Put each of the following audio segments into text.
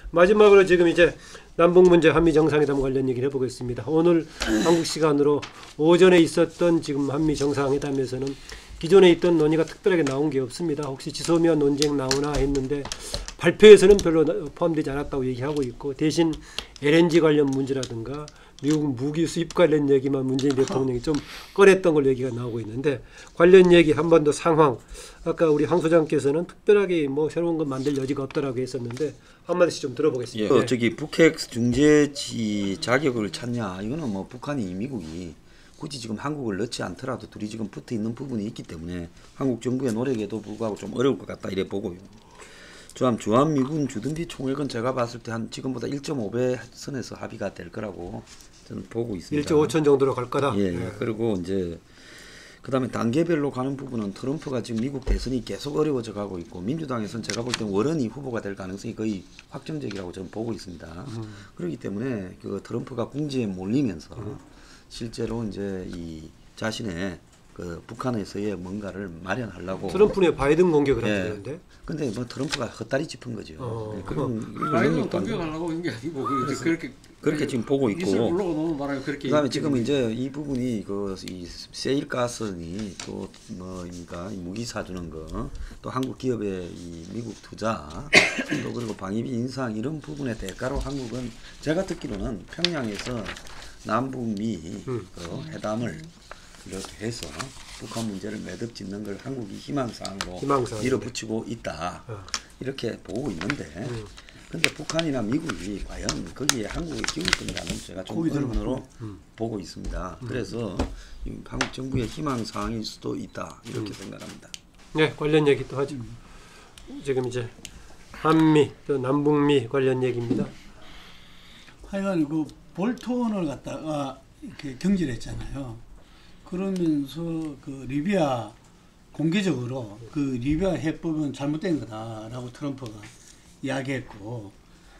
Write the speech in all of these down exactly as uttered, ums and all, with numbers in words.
마지막으로 지금 이제 남북 문제 한미 정상회담 관련 얘기를 해보겠습니다. 오늘 한국 시간으로 오전에 있었던 지금 한미 정상회담에서는 기존에 있던 논의가 특별하게 나온 게 없습니다. 혹시 지소미아 논쟁 나오나 했는데 발표에서는 별로 포함되지 않았다고 얘기하고 있고, 대신 엘엔지 관련 문제라든가 미국 무기 수입 관련 얘기만 문재인 대통령이 좀 꺼냈던 걸 얘기가 나오고 있는데, 관련 얘기 한 번 더 상황, 아까 우리 황 소장께서는 특별하게 뭐 새로운 건 만들 여지가 없다라고 했었는데 한마디씩 좀 들어보겠습니다. 예, 저기 북핵 중재지 자격을 찾냐, 이거는 뭐 북한이 미국이 굳이 지금 한국을 넣지 않더라도 둘이 지금 붙어 있는 부분이 있기 때문에 한국 정부의 노력에도 불구하고 좀 어려울 것 같다 이래 보고요. 주한 주한미군 주둔비 총액은 제가 봤을 때 한 지금보다 일 점 오 배 선에서 합의가 될 거라고 저는 보고 있습니다. 일조 오천 정도로 갈 거다. 예. 네. 그리고 이제 그다음에 단계별로 가는 부분은 트럼프가 지금 미국 대선이 계속 어려워져 가고 있고, 민주당에서는 제가 볼 때는 워런이 후보가 될 가능성이 거의 확정적이라고 저는 보고 있습니다. 음. 그렇기 때문에 그 트럼프가 궁지에 몰리면서 음. 실제로 이제 이 자신의 그 북한에서의 뭔가를 마련하려고. 트럼프는 바이든 공격을 예. 하는데. 근데 뭐 트럼프가 헛다리 짚은 거죠. 어. 네, 그런 바이든 공격하려고 하는 게 아니고 그렇게 그렇게 지금 보고 있고. 그다음에 지금 이제 이 부분이 그 이 세일 가스니 또 뭐니까 무기 사주는 거, 또 한국 기업의 이 미국 투자, 또 그리고 방위비 인상 이런 부분의 대가로 한국은 제가 듣기로는 평양에서 남북미 음. 그 회담을 이렇게 해서 북한 문제를 매듭 짓는 걸 한국이 희망사항으로 희망사항. 밀어붙이고 있다. 어. 이렇게 보고 있는데 음. 근데 북한이나 미국이 과연 거기에 한국의 기울 건가는 제가 좀 의문으로 음. 보고 있습니다. 음. 그래서 한국 정부의 희망사항일 수도 있다 이렇게 음. 생각합니다. 네, 관련 얘기 또 하죠. 음. 지금 이제 한미 또 남북미 관련 얘기입니다. 하여간 그 볼턴을 갖다가 이렇게 경질했잖아요. 그러면서 그 리비아 공개적으로 그 리비아 해법은 잘못된 거다라고 트럼프가 이야기했고,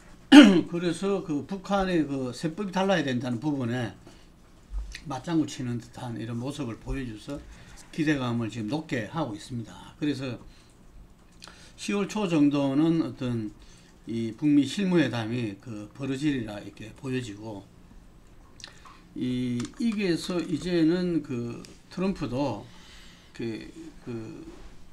그래서 그 북한의 그 세법이 달라야 된다는 부분에 맞장구 치는 듯한 이런 모습을 보여줘서 기대감을 지금 높게 하고 있습니다. 그래서 시월 초 정도는 어떤 이 북미 실무회담이 그 벌어지리라 이렇게 보여지고, 이 이게서 이제는 그 트럼프도 그, 그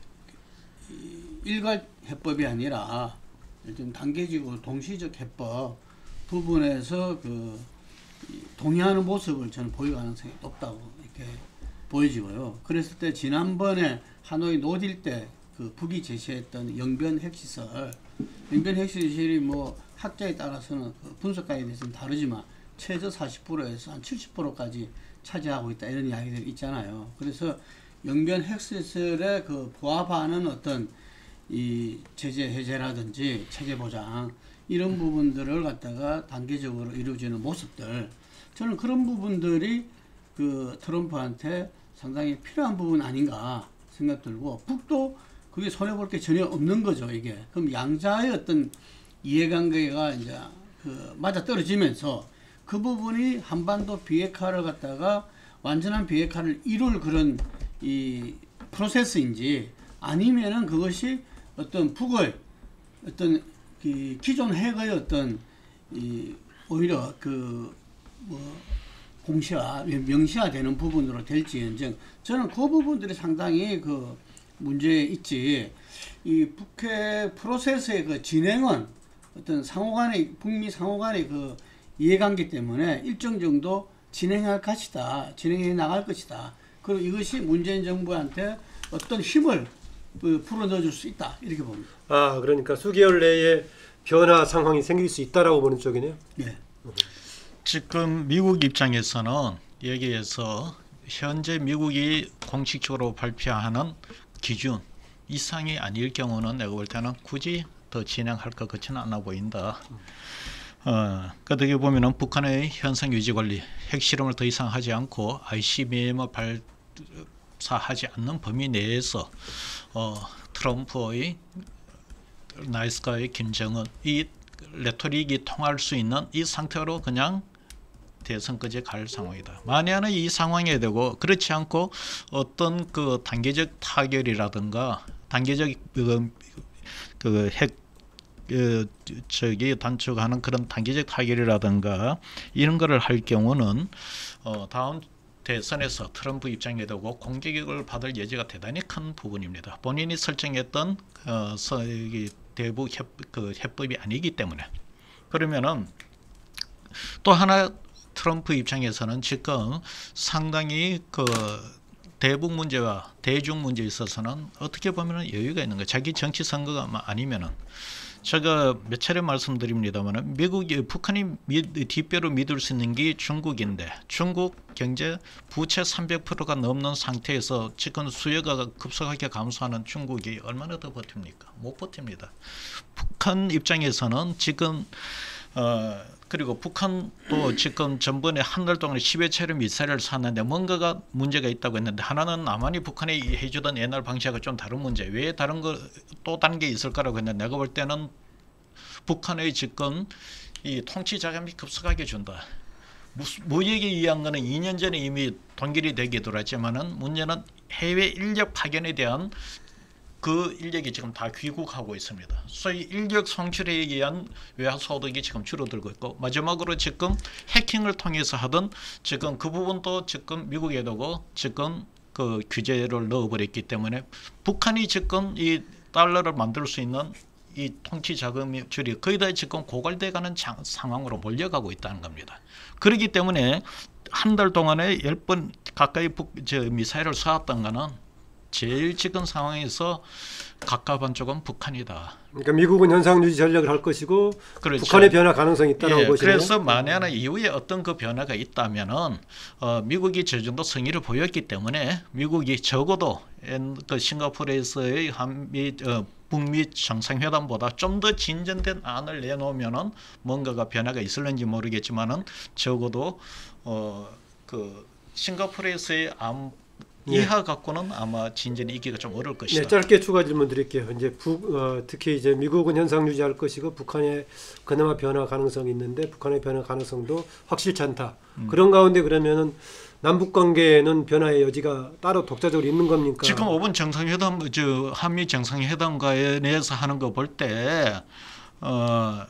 일괄 해법이 아니라 좀 단계적으로 동시적 해법 부분에서 그 동의하는 모습을 저는 보일 가능성이 높다고 이렇게 보여지고요. 그랬을 때 지난번에 하노이 노딜 때 그 북이 제시했던 영변 핵시설, 영변 핵시설이 뭐 학자에 따라서는 그 분석가에 대해서는 다르지만 최저 사십 퍼센트에서 한 칠십 퍼센트까지 차지하고 있다 이런 이야기들이 있잖아요. 그래서 영변 핵시설에 그 부합하는 어떤 이 제재 해제라든지 체제 보장 이런 부분들을 갖다가 단계적으로 이루어지는 모습들, 저는 그런 부분들이 그 트럼프한테 상당히 필요한 부분 아닌가 생각 들고, 북도 그게 손해볼 게 전혀 없는 거죠, 이게. 그럼 양자의 어떤 이해관계가 이제 그 맞아 떨어지면서 그 부분이 한반도 비핵화를 갖다가 완전한 비핵화를 이룰 그런 이 프로세스인지, 아니면은 그것이 어떤 북의 어떤 그 기존 핵의 어떤 이 오히려 그 뭐 공시화 명시화되는 부분으로 될지언정, 저는 그 부분들이 상당히 그 문제 있지. 이 북핵 프로세스의 그 진행은 어떤 상호간의 북미 상호간의 그 이해관계 때문에 일정 정도 진행할 것이다, 진행해 나갈 것이다. 그리고 이것이 문재인 정부한테 어떤 힘을 풀어 넣어줄 수 있다 이렇게 봅니다. 아, 그러니까 수개월 내에 변화 상황이 생길 수 있다라고 보는 쪽이네요. 네. 지금 미국 입장에서는 여기에서 현재 미국이 공식적으로 발표하는 기준 이상이 아닐 경우는 내가 볼 때는 굳이 더 진행할 것 같지는 않아 보인다. 어, 어떻게 보면은 북한의 현상 유지 관리, 핵실험을 더 이상 하지 않고 아이씨비엠을 발사하지 않는 범위 내에서 어, 트럼프의 나이스가의 김정은 이 레토릭이 통할 수 있는 이 상태로 그냥 대선까지 갈 상황이다. 만약에 이 상황에 되고 그렇지 않고 어떤 그 단계적 타결이라든가 단계적 그, 그 핵 어, 저기 단축하는 그런 단기적 타결이라든가 이런 거를 할 경우는 어, 다음 대선에서 트럼프 입장에 되고 공격을 받을 여지가 대단히 큰 부분입니다. 본인이 설정했던 어, 서, 이 대북 협, 그 해법이 아니기 때문에. 그러면은 또 하나 트럼프 입장에서는 지금 상당히 그 대북 문제와 대중 문제에 있어서는 어떻게 보면 여유가 있는 거예요. 자기 정치 선거가 아니면은 제가 몇 차례 말씀드립니다만 미국이 북한이 미, 뒷배로 믿을 수 있는 게 중국인데 중국 경제 부채 삼백 퍼센트가 넘는 상태에서 지금 수요가 급속하게 감소하는 중국이 얼마나 더 버팁니까? 못 버팁니다. 북한 입장에서는 지금 어, 그리고 북한도 지금 전번에 한 달 동안 십여 차례 미사일을 쐈는데 뭔가가 문제가 있다고 했는데 하나는 남한이 북한에 해주던 옛날 방식하고 좀 다른 문제. 왜 다른 거 또 다른 게 있을까라고 했는데 내가 볼 때는 북한의 지금 이 통치 자금이 급속하게 준다. 무역에 의한 거는 이 년 전에 이미 동결이 되게 돌았지만은 문제는 해외 인력 파견에 대한 그 인력이 지금 다 귀국하고 있습니다. 소위 인력 송출에 의한 외화 소득이 지금 줄어들고 있고 마지막으로 지금 해킹을 통해서 하던 지금 그 부분도 지금 미국에 두고 지금 그 규제를 넣어버렸기 때문에 북한이 지금 이 달러를 만들 수 있는 이 통치 자금줄이 거의 다 지금 고갈돼가는 상황으로 몰려가고 있다는 겁니다. 그렇기 때문에 한 달 동안에 열 번 가까이 북, 저 미사일을 쏘았던 거는 제일 지금 상황에서 가까운 쪽은 북한이다. 그러니까 미국은 현상 유지 전략을 할 것이고 그렇죠. 북한의 변화 가능성이 있다는 예, 것이네요. 그래서 만약에 이후에 어떤 그 변화가 있다면은 어, 미국이 저 정도 성의를 보였기 때문에 미국이 적어도 그 싱가포르에서의 한미 어, 북미 정상회담보다 좀 더 진전된 안을 내놓으면은 뭔가가 변화가 있을는지 모르겠지만은 적어도 어, 그 싱가포르에서의 암 이하 갖고는 아마 진전이 있기가 좀 어려울 것이다. 네, 짧게 추가 질문 드릴게요. 이제 북, 어, 특히 이제 미국은 현상 유지할 것이고 북한의 그나마 변화 가능성이 있는데 북한의 변화 가능성도 확실치 않다. 음. 그런 가운데 그러면은 남북 관계에는 변화의 여지가 따로 독자적으로 있는 겁니까? 지금 오번 정상회담, 저 한미 정상회담과에 대해서 하는 거 볼 때 어,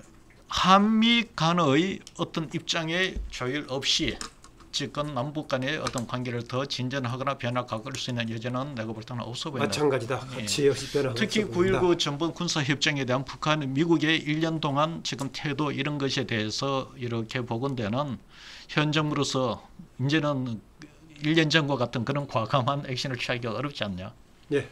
한미 간의 어떤 입장의 조율 없이. 지금 남북 간의 어떤 관계를 더 진전하거나 변화가할 수 있는 여지는 내가 볼 때는 없어 보인다. 마찬가지다. 같이 예. 역시 변화. 특히 구일구 전번 군사협정에 대한 북한, 미국의 일 년 동안 지금 태도 이런 것에 대해서 이렇게 보건대는 현정으로서 이제는 일 년 전과 같은 그런 과감한 액션을 취하기가 어렵지 않냐? 예.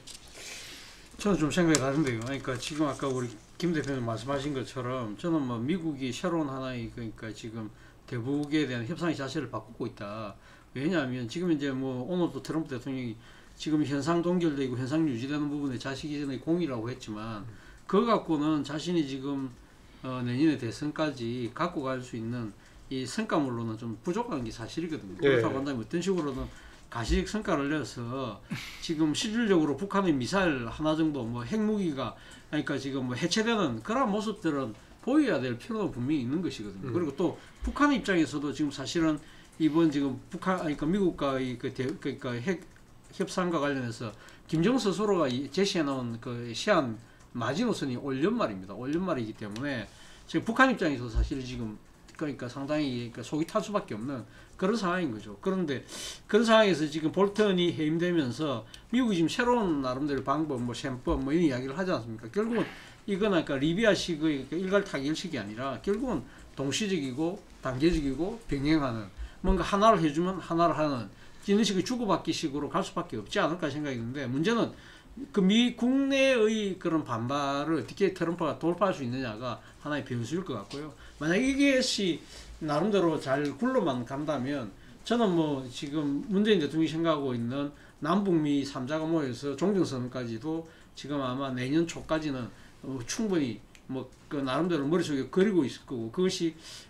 저는 좀 생각이 다른데요. 그러니까 지금 아까 우리 김 대표님 말씀하신 것처럼 저는 뭐 미국이 새로운 하나의 그러니까 지금 대북에 대한 협상의 자세를 바꾸고 있다. 왜냐하면 지금 이제 뭐 오늘도 트럼프 대통령이 지금 현상 동결되고 현상 유지되는 부분에 자식이 전에 공이라고 했지만 그거 갖고는 자신이 지금 어 내년에 대선까지 갖고 갈 수 있는 이 성과물로는 좀 부족한 게 사실이거든요. 예. 그렇다고 한다면 어떤 식으로는 가시적 성과를 내서 지금 실질적으로 북한의 미사일 하나 정도 뭐 핵무기가 그러니까 지금 뭐 해체되는 그런 모습들은 보여야 될 필요가 분명히 있는 것이거든요. 음. 그리고 또 북한 입장에서도 지금 사실은 이번 지금 북한 그러니까 미국과의 그 대, 그러니까 핵 협상과 관련해서 김정은 스스로가 제시해 놓은 그 시한 마지노선이 올 연말입니다. 올 연말이기 때문에 지금 북한 입장에서 사실 지금 그러니까 상당히 그러니까 속이 탈 수밖에 없는 그런 상황인 거죠. 그런데 그런 상황에서 지금 볼턴이 해임되면서 미국이 지금 새로운 나름대로 방법, 뭐 셈법, 뭐 이런 이야기를 하지 않습니까? 결국은 이건 아까 리비아식의 일갈타결식이 아니라 결국은 동시적이고 단계적이고 병행하는 뭔가 하나를 해주면 하나를 하는 이런 식의 주고받기식으로 갈 수밖에 없지 않을까 생각이 드는데 문제는 그 미 국내의 그런 반발을 어떻게 트럼프가 돌파할 수 있느냐가 하나의 변수일 것 같고요. 만약 이것이 나름대로 잘 굴러만 간다면 저는 뭐 지금 문재인 대통령이 생각하고 있는 남북미 삼자가 모여서 종전선언까지도 지금 아마 내년 초까지는 어, 충분히 뭐 그 나름대로 머릿속에 그리고 있을 거고 그것이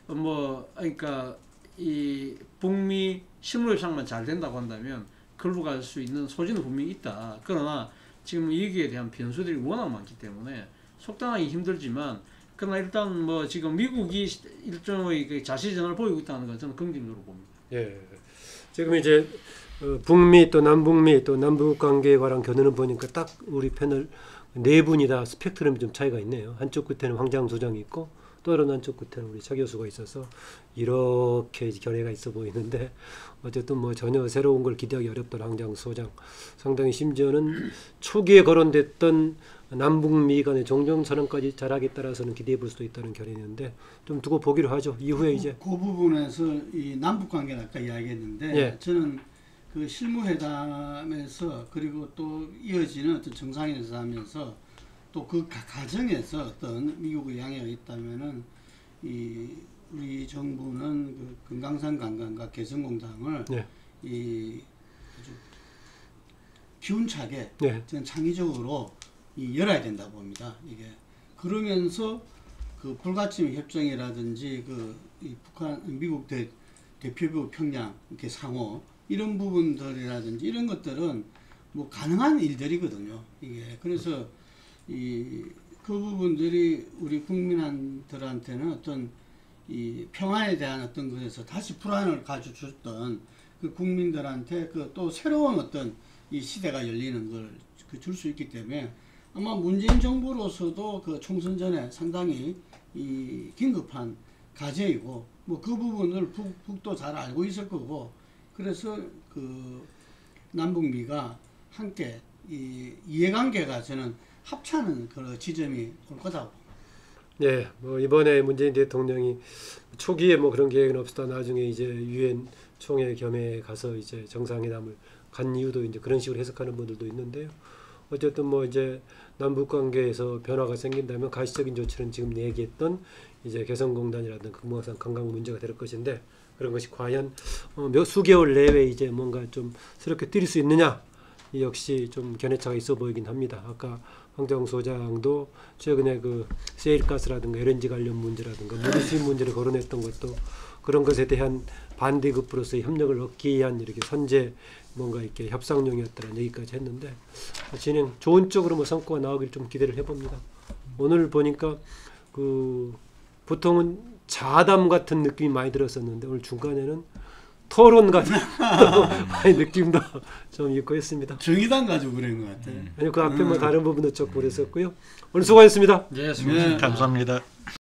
뭐 그러니까 이 북미 실무협상만 잘 된다고 한다면 걸로 갈 수 있는 소지는 분명히 있다. 그러나 지금 여기에 대한 변수들이 워낙 많기 때문에 속단하기 힘들지만 그러나 일단 뭐 지금 미국이 일종의 그 자시전을 보이고 있다는 건 저는 긍정적으로 봅니다. 예. 지금 이제 어, 북미 또 남북미 또 남북 관계에 관한 견해를 보니까 딱 우리 패널 네 분이 다 스펙트럼이 좀 차이가 있네요. 한쪽 끝에는 황장 소장이 있고 또 다른 한쪽 끝에는 우리 차 교수가 있어서 이렇게 견해가 있어 보이는데 어쨌든 뭐 전혀 새로운 걸 기대하기 어렵던 황장 소장 상당히 심지어는 초기에 거론됐던 남북미 간의 종전선언까지 자락에 따라서는 기대해 볼 수도 있다는 견해였는데 좀 두고 보기로 하죠. 이후에 이제 그, 그 부분에서 이 남북 관계를 아까 이야기했는데 예. 저는 그 실무회담에서 그리고 또 이어지는 어떤 정상회담에서 또 그 과정에서 어떤 미국의 양해가 있다면은 이 우리 정부는 그 금강산 관광과 개성공단을 예. 이 아주 기운차게 예. 저는 창의적으로 이 열어야 된다고 봅니다. 이게 그러면서 그 불가침 협정이라든지 그 이 북한 미국 대, 대표부 평양 이렇게 상호 이런 부분들이라든지 이런 것들은 뭐 가능한 일들이거든요. 이게 그래서 이 그 부분들이 우리 국민들한테는 어떤 이 평화에 대한 어떤 것에서 다시 불안을 가져줬던 그 국민들한테 그 또 새로운 어떤 이 시대가 열리는 걸 그 줄 수 있기 때문에 아마 문재인 정부로서도 그 총선 전에 상당히 이 긴급한 과제이고 뭐 그 부분을 북, 북도 잘 알고 있을 거고 그래서 그 남북미가 함께 이 이해관계가 저는 합치는 그 지점이 올 거다고. 네, 뭐 이번에 문재인 대통령이 초기에 뭐 그런 계획은 없었다 나중에 이제 유엔 총회 겸해 가서 이제 정상회담을 간 이유도 이제 그런 식으로 해석하는 분들도 있는데요. 어쨌든 뭐 이제 남북 관계에서 변화가 생긴다면 가시적인 조치는 지금 얘기했던 이제 개성공단이라든가 금강산 관광 문제가 될 것인데 그런 것이 과연 어, 몇 수개월 내외 이제 뭔가 좀 새롭게 뛸 수 있느냐 이 역시 좀 견해차가 있어 보이긴 합니다. 아까 황정 소장도 최근에 그 세일가스라든가 엘엔지 관련 문제라든가 무리 수입 문제를 거론했던 것도 그런 것에 대한 반대급부로서의 협력을 얻기 위한 이렇게 선제 뭔가 이렇게 협상용이었다는 얘기까지 했는데 진행 좋은 쪽으로 뭐 성과가 나오길 좀 기대를 해봅니다. 오늘 보니까 그 보통은 자담 같은 느낌이 많이 들었었는데 오늘 중간에는 토론 같은 많이 느낌도 좀 있고 했습니다. 정의당 가지고 그런 것 같아요. 아니 그 앞에 뭐 다른 부분도 좀 그랬었고요. 오늘 수고하셨습니다. 네, 수고하셨습니다. 감사합니다.